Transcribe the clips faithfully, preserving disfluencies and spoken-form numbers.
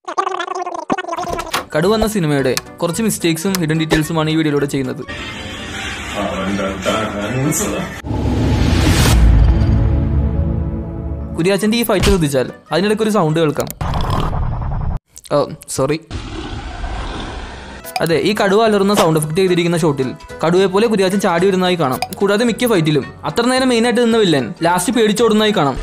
കടുവ എന്ന സിനിമയുടെ കുറച്ച് മിസ്റ്റേക്സും ഹിഡൻ ഡീറ്റെയിൽസുമാണ് ഈ വീഡിയോയിലൂടെ ചെയ്യുന്നത്. കുര്യാച്ചന്റെ ഈ ഫൈറ്റ് ശ്രദ്ധിച്ചാൽ അതിനിടയ്ക്ക് ഒരു സൗണ്ട് കേൾക്കാം. Oh sorry. അതെ, ഈ കടുവ അലറുന്ന സൗണ്ട് എഫക്ട് ചെയ്തിരിക്കുന്ന ഷോട്ടിൽ കടുവയെ പോലെ കുര്യാച്ചൻ ചാടി വരുന്നതായി കാണാം. കൂടാതെ മിക്ക ഫൈറ്റിലും അത്ര നേരം മെയിനായിട്ട് നിന്ന വില്ലൻ ലാസ്റ്റ് പേടിച്ചോടുന്നതായി കാണാം.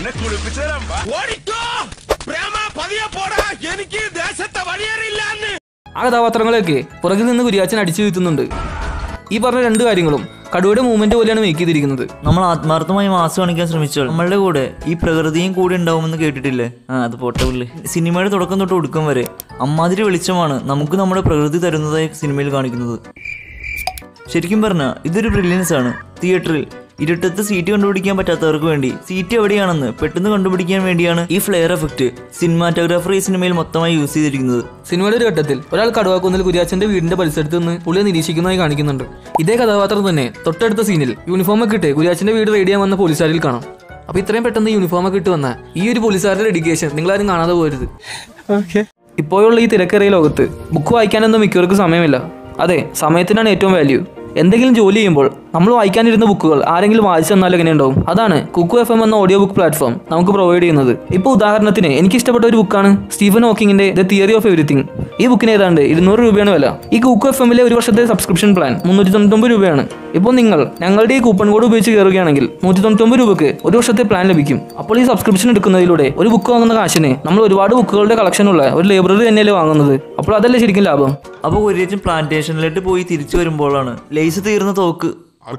ആ കഥാപാത്രങ്ങളെയൊക്കെ പുറകിൽ നിന്ന് കുര്യാച്ചൻ അടിച്ചു വീഴ്ത്തുന്നുണ്ട്. ഈ പറഞ്ഞ രണ്ട് കാര്യങ്ങളും കടുവയുടെ മൂവ്മെന്റ് പോലെയാണ് മേക്ക് ചെയ്തിരിക്കുന്നത്. നമ്മൾ ആത്മാർത്ഥമായി മാസ് കാണിക്കാൻ ശ്രമിച്ചാൽ നമ്മളുടെ കൂടെ ഈ പ്രകൃതിയും കൂടെ ഉണ്ടാവുമെന്ന് കേട്ടിട്ടില്ലേ? ആ അത് പോട്ടെ പുള്ളി. സിനിമയുടെ തുടക്കം തൊട്ട് ഒടുക്കം വരെ അമ്മാതിരി വെളിച്ചമാണ് നമുക്ക് നമ്മുടെ പ്രകൃതി തരുന്നതായി സിനിമയിൽ കാണിക്കുന്നത്. ശരിക്കും പറഞ്ഞാൽ ഇതൊരു ബ്രില്യൻസ് ആണ്. തിയേറ്ററിൽ ഇരുട്ടത്ത് സീറ്റ് കണ്ടുപിടിക്കാൻ പറ്റാത്തവർക്ക് വേണ്ടി സീറ്റ് എവിടെയാണെന്ന് പെട്ടെന്ന് കണ്ടുപിടിക്കാൻ വേണ്ടിയാണ് ഈ ഫ്ലെയർ എഫക്ട് സിനിമാറ്റോഗ്രാഫർ ഈ സിനിമയിൽ മൊത്തമായി യൂസ് ചെയ്തിരിക്കുന്നത്. സിനിമയുടെ ഒരു ഘട്ടത്തിൽ ഒരാൾ കടുവാക്കുന്നിൽ കുര്യാച്ചന്റെ വീടിന്റെ പരിസരത്ത് നിന്ന് പുള്ളിയെ നിരീക്ഷിക്കുന്നതായി കാണിക്കുന്നുണ്ട്. ഇതേ കഥാപാത്രം തന്നെ തൊട്ടടുത്ത സീനിൽ യൂണിഫോം ഒക്കെ ഇട്ട് കുര്യാച്ചന്റെ വീട് റെയ്ഡ് ചെയ്യാൻ വന്ന പോലീസുകാരിൽ കാണാം. അപ്പൊ ഇത്രയും പെട്ടെന്ന് യൂണിഫോം ഒക്കെ ഇട്ട് വന്ന ഈ ഒരു പോലീസുകാരുടെ ഡെഡിക്കേഷൻ നിങ്ങളാരും കാണാതെ പോരുത്. ഇപ്പോഴുള്ള ഈ തിരക്കേറിയ ലോകത്ത് ബുക്ക് വായിക്കാനൊന്നും മിക്കവർക്കും സമയമില്ല. അതെ, സമയത്തിനാണ് ഏറ്റവും വാല്യൂ. എന്തെങ്കിലും ജോലി ചെയ്യുമ്പോൾ നമ്മൾ വായിക്കാനിരുന്ന ബുക്കുകൾ ആരെങ്കിലും വായിച്ചു തന്നാൽ എങ്ങനെ ഉണ്ടാവും? അതാണ് കുക്കു എഫ് എം എന്ന ഓഡിയോ ബുക്ക് പ്ലാറ്റ്ഫോം നമുക്ക് പ്രൊവൈഡ് ചെയ്യുന്നത്. ഇപ്പോൾ ഉദാഹരണത്തിന് എനിക്ക് ഇഷ്ടപ്പെട്ട ഒരു ബുക്കാണ് സ്റ്റീഫൻ ഹോക്കിങ്ങിന്റെ ദ തിയറി ഓഫ് എവരിത്തിങ്. ഈ ബുക്കിന് ഏതാണ്ട് ഇരുന്നൂറ് രൂപയാണ് വില. ഈ കുക്കു എഫ് എമ്മിലെ ഒരു വർഷത്തെ സബ്സ്ക്രിപ്ഷൻ പ്ലാൻ മുന്നൂറ്റി തൊണ്ണൂറ്റൊമ്പത് രൂപയാണ്. ഇപ്പോൾ നിങ്ങൾ ഞങ്ങളുടെ ഈ കൂപ്പൺ കോഡ് ഉപയോഗിച്ച് കയറുകയാണെങ്കിൽ നൂറ്റി തൊണ്ണൂറ്റൊമ്പത് രൂപയ്ക്ക് ഒരു വർഷത്തെ പ്ലാൻ ലഭിക്കും. അപ്പോൾ ഈ സബ്സ്ക്രിപ്ഷൻ എടുക്കുന്നതിലൂടെ ഒരു ബുക്ക് വാങ്ങുന്ന കാശിന് നമ്മൾ ഒരുപാട് ബുക്കുകളുടെ കളക്ഷനുള്ള ഒരു ലൈബ്രറി തന്നെയല്ലേ വാങ്ങുന്നത്. അപ്പോൾ അതല്ലേ ശരിക്കും ലാഭം. അപ്പോൾ കുര്യാച്ചൻ പ്ലാന്റേഷനിലേക്ക് പോയി തിരിച്ചു വരുമ്പോഴാണ് ലൈസ് തീർന്ന തോക്ക്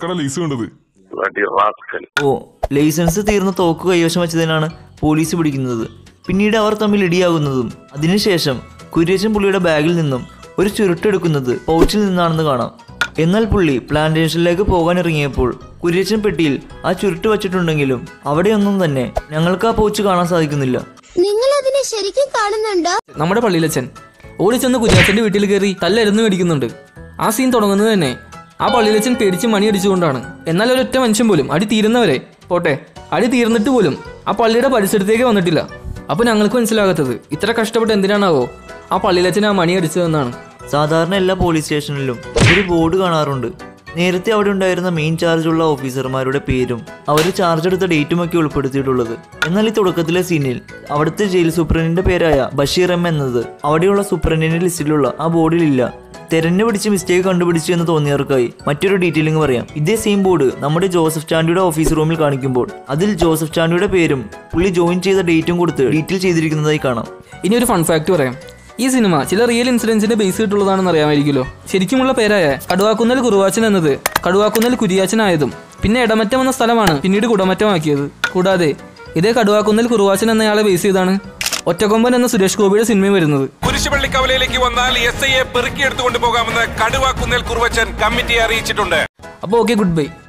ഓ ലൈസൻസ് തീർന്ന തോക്ക് കൈവശം വെച്ചതിനാണ് പോലീസ് പിടിക്കുന്നത്. പിന്നീട് അവർ തമ്മിൽ ഇടിയാകുന്നതും അതിനുശേഷം കുര്യാച്ചൻ പുള്ളിയുടെ ബാഗിൽ നിന്നും ഒരു ചുരുട്ടെടുക്കുന്നത് പൗച്ചിൽ നിന്നാണെന്ന് കാണാം. എന്നാൽ പുള്ളി പ്ലാന്റേഷനിലേക്ക് പോകാൻ ഇറങ്ങിയപ്പോൾ കുര്യാച്ചൻ പെട്ടിയിൽ ആ ചുരുട്ട് വെച്ചിട്ടുണ്ടെങ്കിലും അവിടെയൊന്നും തന്നെ ഞങ്ങൾക്ക് ആ പൗച്ച് കാണാൻ സാധിക്കുന്നില്ല. നിങ്ങൾ അതിനെ ശരിക്കും കാണുന്നുണ്ടോ? നമ്മുടെ പള്ളിയിലച്ചൻ ഓടിച്ചെന്ന് കുര്യാച്ചന്റെ വീട്ടിൽ കയറി തല്ലെരുന്ന് മേടിക്കുന്നുണ്ട്. ആ സീൻ തുടങ്ങുന്നത് തന്നെ ആ പള്ളിയിലച്ചൻ പേടിച്ച് മണി അടിച്ചുകൊണ്ടാണ്. എന്നാൽ ഒരൊറ്റ മനുഷ്യൻ പോലും അടി തീരുന്നവരെ പോട്ടെ, അടി തീർന്നിട്ട് പോലും ആ പള്ളിയുടെ പരിസരത്തേക്ക് വന്നിട്ടില്ല. അപ്പൊ ഞങ്ങൾക്ക് മനസ്സിലാകാത്തത് ഇത്ര കഷ്ടപ്പെട്ട് എന്തിനാണാവോ ആ പള്ളിയിലച്ചൻ ആ മണി അടിച്ചതെന്നാണ്. സാധാരണ എല്ലാ പോലീസ് സ്റ്റേഷനിലും ഒരു ബോർഡ് കാണാറുണ്ട്. നേരത്തെ അവിടെ ഉണ്ടായിരുന്ന മെയിൻ ചാർജുള്ള ഓഫീസർമാരുടെ പേരും അവർ ചാർജ് എടുത്ത ഡേറ്റും ഒക്കെ ഉൾപ്പെടുത്തിയിട്ടുള്ളത്. എന്നാൽ ഈ തുടക്കത്തിലെ സീനിൽ അവിടുത്തെ ജയിൽ സൂപ്രണ്ടിന്റെ പേരായ ബഷീർ എം എന്നത് അവിടെയുള്ള സൂപ്രണ്ടിന്റെ ലിസ്റ്റിലുള്ള ആ ബോർഡിലില്ല. തെരഞ്ഞു പിടിച്ച് മിസ്റ്റേക്ക് കണ്ടുപിടിച്ചു എന്ന് തോന്നിയവർക്കായി മറ്റൊരു ഡീറ്റെയിലിംഗ് പറയാം. ഇതേ സെയിം ബോർഡ് നമ്മുടെ ജോസഫ് ചാണ്ടിയുടെ ഓഫീസ് റൂമിൽ കാണിക്കുമ്പോൾ അതിൽ ജോസഫ് ചാണ്ടിയുടെ പേരും പുള്ളി ജോയിൻ ചെയ്ത ഡേറ്റും കൊടുത്ത് ഡീറ്റെയിൽ ചെയ്തിരിക്കുന്നതായി കാണാം. ഇനി ഒരു ഫൺ ഫാക്ട് പറയാം. ഈ സിനിമ ചില റിയൽ ഇൻസിഡൻസിന്റെ ബേസ് ചെയ്തിട്ടുള്ളതാണെന്ന് അറിയാമായിരിക്കുമല്ലോ. ശരിക്കുമുള്ള പേരായ കടുവാക്കുന്നൽ കുറുവാച്ചൻ എന്നത് കടുവാക്കുന്നൽ കുര്യാച്ചനായതും പിന്നെ ഇടമറ്റം എന്ന സ്ഥലമാണ് പിന്നീട് കുടമറ്റമാക്കിയത്. കൂടാതെ ഇതേ കടുവാക്കുന്നൽ കുറുവാച്ചൻ എന്നയാളെ ബേസ് ചെയ്താണ് ഒറ്റക്കൊമ്പൻ എന്ന സുരേഷ് ഗോപിയുടെ സിനിമയും വരുന്നത്. കുരിശുപള്ളിക്കവലയിലേക്ക് വന്നാൽ എസ് ഐയെ പെറുക്കിയെടുത്തുകൊണ്ട് പോകാമെന്ന് കടുവാക്കുന്നൽ കുറുവച്ചൻ കമ്മിറ്റിയെ അറിയിച്ചിട്ടുണ്ട്. അപ്പോൾ ഓക്കെ, ഗുഡ് ബൈ.